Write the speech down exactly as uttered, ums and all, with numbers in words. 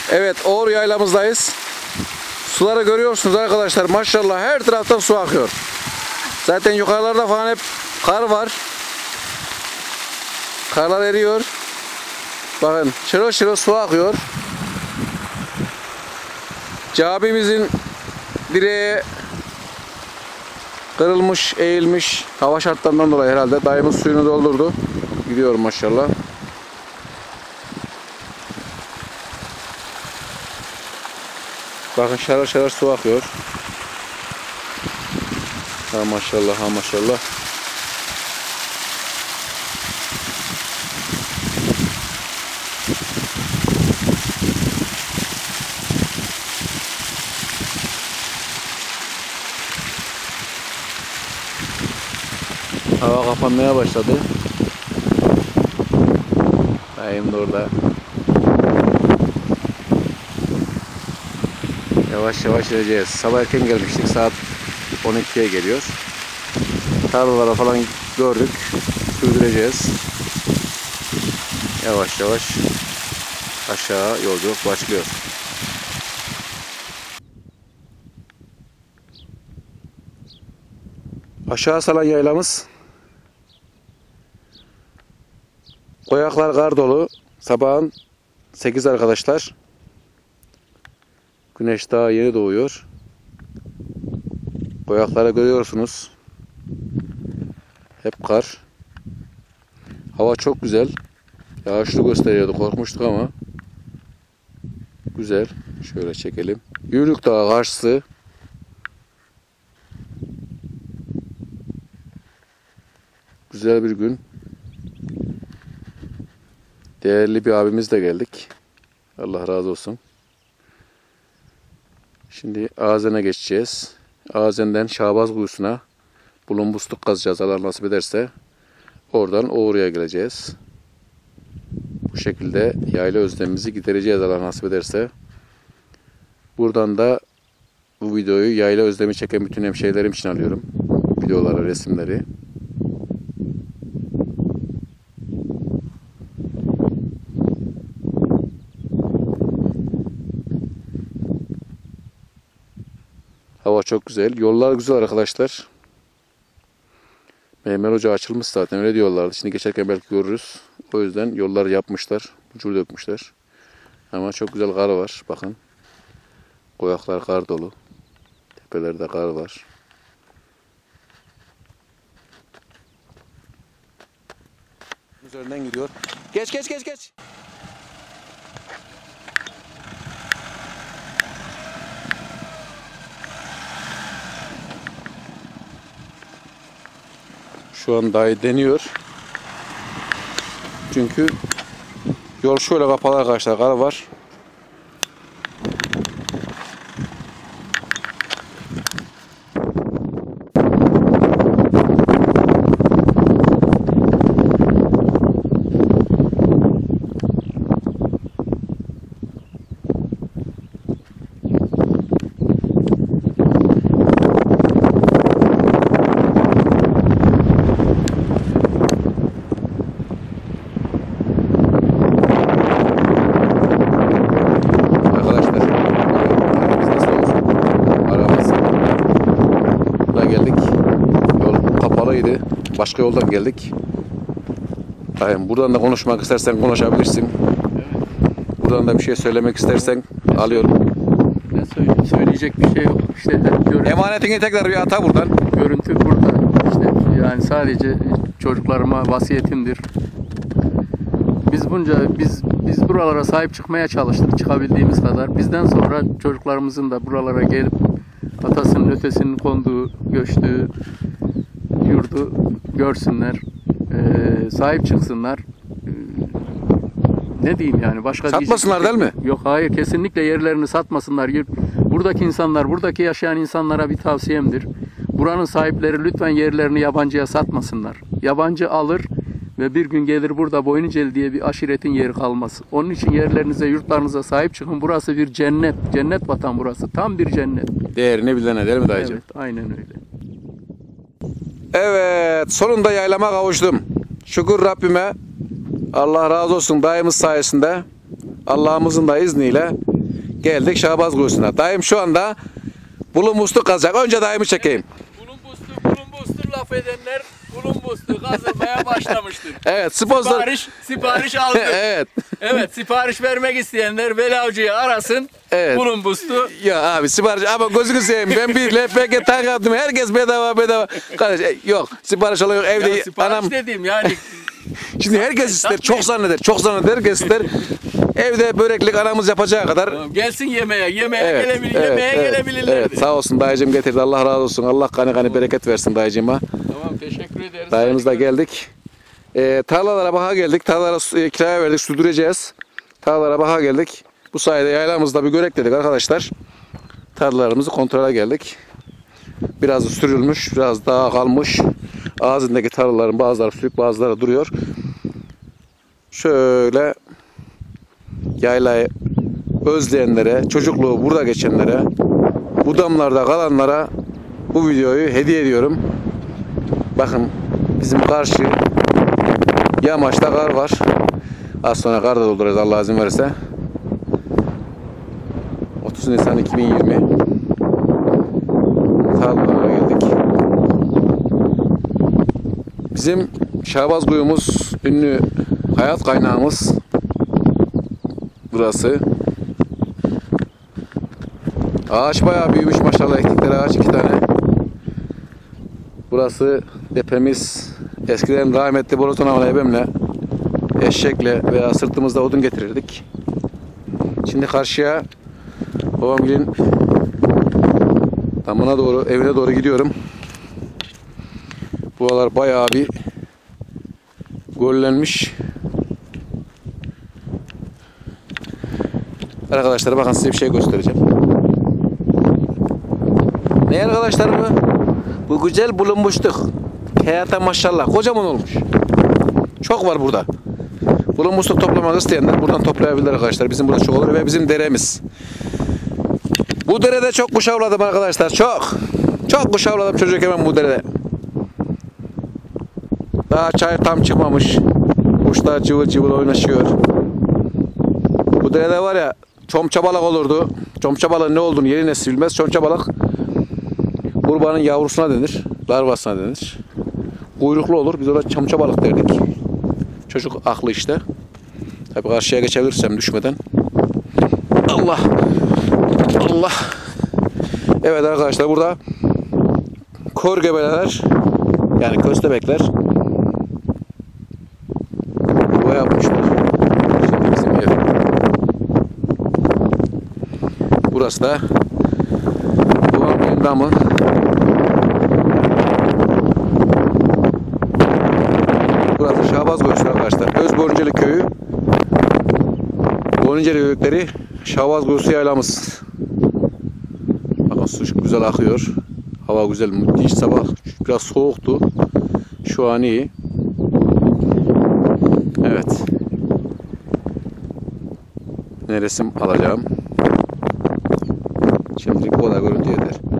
Evet, Oğur yaylamızdayız. Suları görüyorsunuz arkadaşlar. Maşallah her taraftan su akıyor. Zaten yukarılarda falan hep kar var. Karlar eriyor. Bakın şırıl şırıl su akıyor. Camimizin direği kırılmış, eğilmiş. Hava şartlarından dolayı herhalde. Dayımız suyunu doldurdu. Gidiyor maşallah. Bakın şarıl şarıl su akıyor. Ha maşallah, ha maşallah. Hava kapanmaya başladı. Dayım da orada. Yavaş yavaş ineceğiz. Sabah erken gelmiştik. Saat on ikiye geliyor. Tarlalara falan gördük. Sürdüreceğiz. Yavaş yavaş aşağı yolculuk başlıyor. Aşağı salan yaylamız. Koyaklar kar dolu. Sabahın sekiz arkadaşlar. Güneş daha yeni doğuyor. Koyakları görüyorsunuz. Hep kar. Hava çok güzel. Yağışlı gösteriyordu. Korkmuştuk ama güzel. Şöyle çekelim. Yürük Dağı karşısı. Güzel bir gün. Değerli bir abimizle geldik. Allah razı olsun. Şimdi Azen'e geçeceğiz. Azen'den Şahbaz Kuyusu'na Bulunbusluk kazacağız Allah nasip ederse. Oradan Oğur'a geleceğiz. Bu şekilde yayla özlemimizi gidereceğiz Allah nasip ederse. Buradan da bu videoyu yayla özlemi çeken bütün hemşehrilerim için alıyorum. Videoları, resimleri. Hava çok güzel. Yollar güzel arkadaşlar. Mermer ocağı açılmış zaten öyle diyorlardı. Şimdi geçerken belki görürüz. O yüzden yolları yapmışlar. Bucur dökmüşler. Ama çok güzel kar var. Bakın. Koyaklar kar dolu. Tepelerde kar var. Üzerinden gidiyor. Geç geç geç geç. Şu an dayı deniyor. Çünkü yol şöyle kapalı arkadaşlar. Kar var. Başka yoldan geldik. Aynen, buradan da konuşmak istersen konuşabilirsin. Evet. Buradan da bir şey söylemek istersen evet. Alıyorum. Ne söyleyeyim? Söyleyecek bir şey yok. İşte görüntü, emanetini tekrar bir ata buradan. Görüntü burada. İşte yani sadece çocuklarıma vasiyetimdir. Biz bunca biz biz buralara sahip çıkmaya çalıştık çıkabildiğimiz kadar. Bizden sonra çocuklarımızın da buralara gelip atasının ötesinin konduğu, göçtüğü yurdu görsünler, e, sahip çıksınlar. E, ne diyeyim yani başka satmasınlar değil mi? Yok hayır kesinlikle yerlerini satmasınlar. Buradaki insanlar, buradaki yaşayan insanlara bir tavsiyemdir. Buranın sahipleri lütfen yerlerini yabancıya satmasınlar. Yabancı alır ve bir gün gelir burada Boynuceli diye bir aşiretin yeri kalmaz. Onun için yerlerinize, yurtlarınıza sahip çıkın. Burası bir cennet. Cennet vatan burası. Tam bir cennet. Değerini bilene değil mi dayıcığım? Evet, aynen öyle. Evet, sonunda yaylama kavuştum. Şükür Rabbime. Allah razı olsun dayımız sayesinde. Allah'ımızın da izniyle Geldik Şahbaz kuyusuna. Dayım şu anda bulunmusluk kazacak. Önce dayımı çekeyim. Bulunbustur, bulunbustur laf edenler bulunbustu kazılmaya başlamıştır. Evet, sponsor. Sipariş, sipariş aldı. Evet. Evet, sipariş vermek isteyenler Veli Avcı'yı arasın. Evet. Bulunbustu. Ya abi sipariş ama gözünü seveyim ben bir L P G tank aldım herkes bedava bedava. Kardeş e, yok sipariş alıyor evde Ya, sipariş anam. dediğim yani. Şimdi herkes ister çok zanneder çok zanneder herkes ister. Evde böreklik anamız yapacağı kadar. Tamam, gelsin yemeğe, yemeğe Evet, gelebilir, evet, yemeğe evet, gelebilirlerdi. evet, sağ olsun dayıcım getirdi Allah razı olsun Allah gani gani bereket versin dayıcıma. Tamam, teşekkür ederiz. Dayımızla geldik. E, tarlalara baha geldik tarlalara su- e, kiraya verdik sürdüreceğiz. Tarlalara baha geldik. Bu sayede yaylamızda bir görek dedik arkadaşlar. Tarlalarımızı kontrole geldik. Biraz sürülmüş, biraz daha kalmış. Ağzındaki tarlaların bazıları sürük, bazıları duruyor. Şöyle yaylayı özleyenlere, çocukluğu burada geçenlere, bu damlarda kalanlara bu videoyu hediye ediyorum. Bakın bizim karşı yamaçta kar var. Az sonra kar da dolduracağız Allah izin verirse. otuz Nisan iki bin yirmi tarlalara geldik. Bizim Şahbaz kuyumuz ünlü hayat kaynağımız burası. Ağaç bayağı büyümüş maşallah ektikleri ağaç iki tane. Burası depemiz. Eskiden rahmetli Borutan Ağabey ebemle eşekle veya sırtımızda odun getirirdik. Şimdi karşıya babamgilin damına doğru, evine doğru gidiyorum. Buralar bayağı bir gollenmiş. Arkadaşlar bakın size bir şey göstereceğim. Ne arkadaşlar bu? Bu güzel bulunmuştuk. Hayata maşallah kocaman olmuş. Çok var burada. Bulunmuşluk toplamak isteyenler buradan toplayabilir arkadaşlar. Bizim burada çok olur ve bizim deremiz. Bu derede çok kuş avladım arkadaşlar. Çok. Çok kuş avladım çocuk hemen bu derede. Daha çay tam çıkmamış. Kuşlar cıvıl cıvıl oynaşıyor. Bu derede var ya çomça balık olurdu. Çomça balığın ne olduğunu yeri nesli bilmez. Çomça balık kurbanın yavrusuna denir. Larvasına denir. Kuyruklu olur. Biz ona çomça balık derdik. Çocuk aklı işte. Tabii karşıya geçebilirsem düşmeden. Allah. Allah. Evet arkadaşlar burada kor gebeler yani köstebekler yuva yapmışlar. Şimdi bizim ev. Burası da babamın damı. Burası Şahbaz kuyusu arkadaşlar. Özbornceli köyü. Bornceli köyleri Şahbaz kuyusu yaylamız. Bakın su güzel akıyor. Hava güzel. Müthiş sabah. Biraz soğuktu. Şu an iyi. Evet. Ne resim alacağım. Şimdilik bu kadar görüntü yeter.